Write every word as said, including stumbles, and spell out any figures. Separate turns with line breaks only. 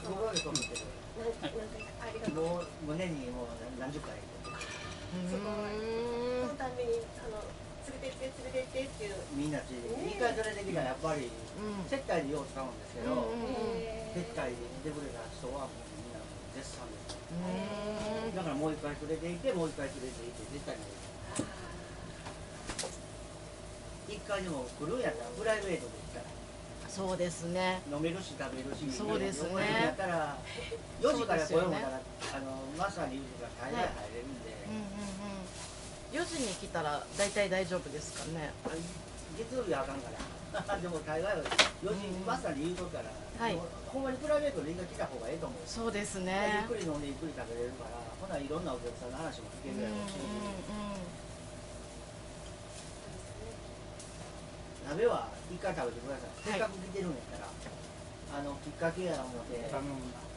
その
僕はそう思ってる。
なんなんていうかありがとう。
もう胸にもう何十回。
そこそのたんびにあの連れてって連れてってっていう。
みんなついてきて、一回それできたらやっぱり接待でよう使うんですけど、接待で来てくれた人はもうみんな絶賛です。だからもう一回連れて行ってもう一回連れて行って絶対に。一回でも来るんやったらプライベートで行ったら。
そうですね。
飲めるし食べるし。
そうですね。
やったらよじから来ようもたらあのまさによじから大概入れるんで。
よじに来たら大体大丈夫ですかね。
月曜日はあかんから。でも大概はよじまさに言うとったら、ほんまにプライベートで一回来た方がええと思う。
そうですね。
ゆっくり飲んでゆっくり食べれるから、ほないろんなお客さんの話も聞けるやろうし。鍋は一回食べてください。せっかく来てるんやったら、あのきっかけや思って。